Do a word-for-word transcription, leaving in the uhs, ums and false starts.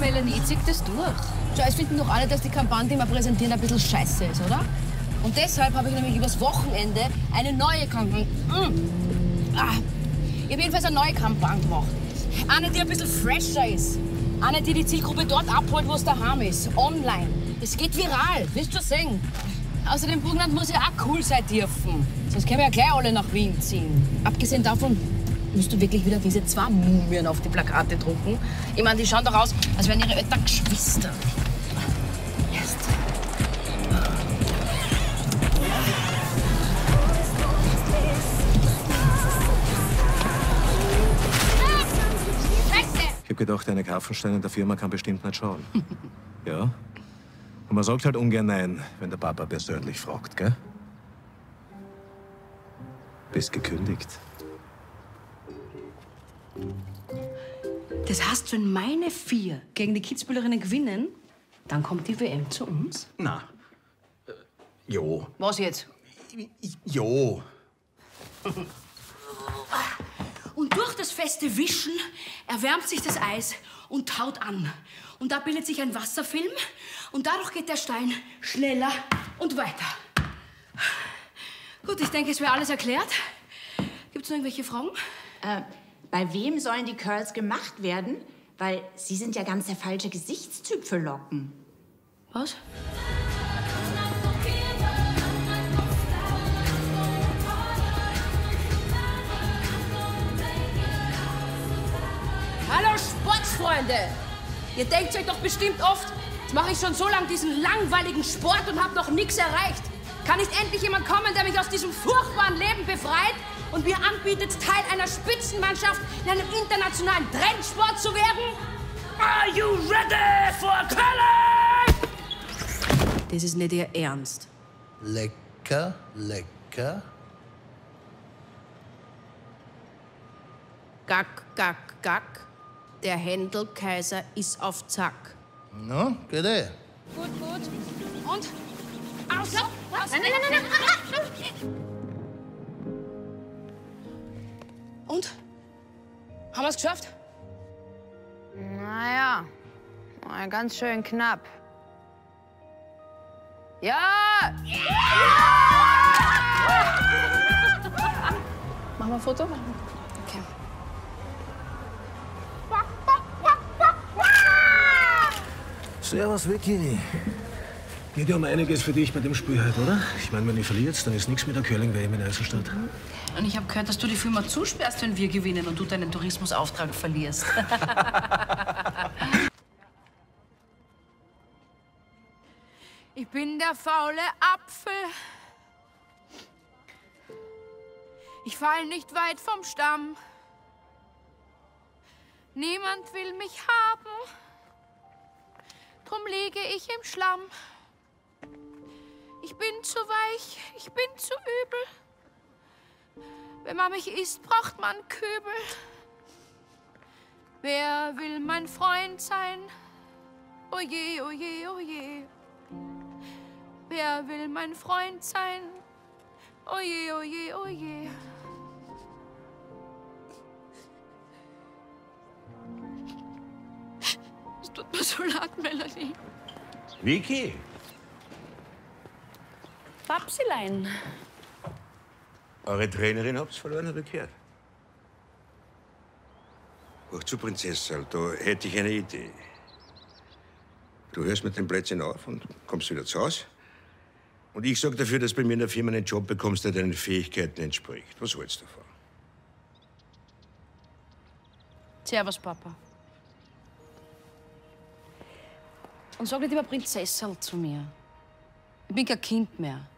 Melanie, ich zieh das durch. Schau, es finden doch alle, dass die Kampagne, die wir präsentieren, ein bisschen scheiße ist, oder? Und deshalb habe ich nämlich übers Wochenende eine neue Kampagne. Mm. Ah. Ich habe jedenfalls eine neue Kampagne gemacht. Eine, die ein bisschen fresher ist. Eine, die die Zielgruppe dort abholt, wo es daheim ist. Online. Das geht viral, wirst du sehen. Außerdem, Burgenland muss ja auch cool sein dürfen. Sonst können wir ja gleich alle nach Wien ziehen. Abgesehen davon musst du wirklich wieder diese zwei Mumien auf die Plakate drucken. Ich meine, die schauen doch aus, als wären ihre Eltern Geschwister. Erst. Ich hab gedacht, eine Kaffenstein in der Firma kann bestimmt nicht schauen. Ja? Und man sagt halt ungern nein, wenn der Papa persönlich fragt, gell? Bist gekündigt. Das heißt, wenn meine vier gegen die Kitzbüherinnen gewinnen, dann kommt die W M zu uns? Na. Äh, jo. Was jetzt? Jo. Und durch das feste Wischen erwärmt sich das Eis und taut an. Und da bildet sich ein Wasserfilm und dadurch geht der Stein schneller und weiter. Gut, ich denke, es wäre alles erklärt. Gibt's noch irgendwelche Fragen? Äh, bei wem sollen die Curls gemacht werden? Weil sie sind ja ganz der falsche Gesichtstyp für Locken. Was? Hallo Sportsfreunde! Ihr denkt euch doch bestimmt oft, jetzt mache ich schon so lange diesen langweiligen Sport und habe noch nichts erreicht. Kann nicht endlich jemand kommen, der mich aus diesem furchtbaren Leben befreit und mir anbietet, Teil einer Spitzenmannschaft in einem internationalen Trendsport zu werden? Are you ready for Köln? Das ist nicht Ihr Ernst. Lecker, lecker. Gack, gack, gack. Der Händelkaiser ist auf Zack. No, geht eh. Gut, gut. Und? Aus! Aus! Nein, nein, nein, nein. Und? Haben wir es geschafft? Naja, mal ganz schön knapp. Ja! Ja! Machen wir ein Foto? Okay. Servus, Vicky. Geht ja um einiges für dich bei dem Spiel heute, oder? Ich meine, wenn ihr verliert, dann ist nichts mit der Curling-W M in Eiselstadt. Und ich habe gehört, dass du die Firma zusperrst, wenn wir gewinnen und du deinen Tourismusauftrag verlierst. Ich bin der faule Apfel. Ich fall nicht weit vom Stamm. Niemand will mich haben. Drum liege ich im Schlamm. Ich bin zu weich, ich bin zu übel. Wenn man mich isst, braucht man Kübel. Wer will mein Freund sein? Oje, oje, oje. Wer will mein Freund sein? Oje, oje, oje. Es tut mir so leid, Melanie. Vicky? Papsilein. Eure Trainerin habt's verloren, hab ich gehört. Hoch zu Prinzessin, da hätte ich eine Idee. Du hörst mit dem Plätzchen auf und kommst wieder zu Hause. Und ich sorge dafür, dass du bei mir in der Firma einen Job bekommst, der deinen Fähigkeiten entspricht. Was hältst du davon? Servus, Papa. Und sag nicht immer Prinzessin zu mir. Ich bin kein Kind mehr.